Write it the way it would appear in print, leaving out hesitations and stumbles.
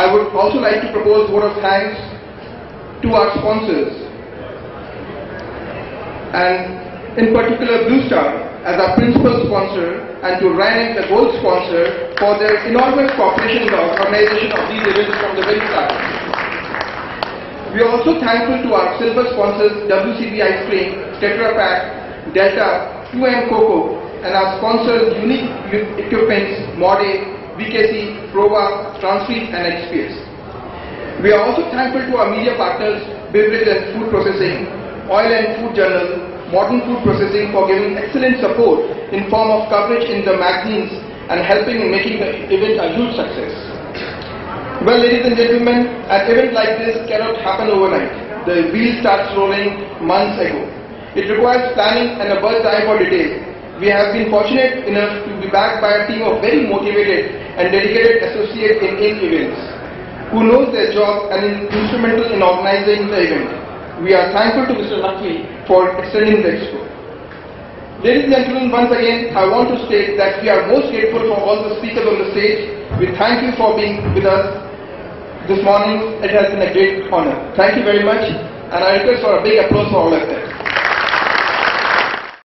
I would also like to propose a vote of thanks to our sponsors, and in particular Blue Star as our principal sponsor, and to Ryan, the gold sponsor, for their enormous cooperation in the organization of these events from the very start. We are also thankful to our silver sponsors WCB Ice Cream, Tetra Pak, Delta, 2M Coco, and our sponsors Unique Equipments, Mode, VKC, Proba, Transfeed, and XPS. We are also thankful to our media partners, Beverage and Food Processing, Oil and Food Journal, Modern Food Processing, for giving excellent support in form of coverage in the magazines and helping in making the event a huge success. Well, ladies and gentlemen, an event like this cannot happen overnight. The wheel starts rolling months ago. It requires planning and a bird's eye for detail. We have been fortunate enough to be backed by a team of very motivated and dedicated associates in 8 events, who knows their job and is instrumental in organizing the event. We are thankful to Mr. Nakvi for extending the expo. Ladies and gentlemen, once again, I want to state that we are most grateful for all the speakers on the stage. We thank you for being with us this morning. It has been a great honor. Thank you very much, and I request for a big applause for all of them.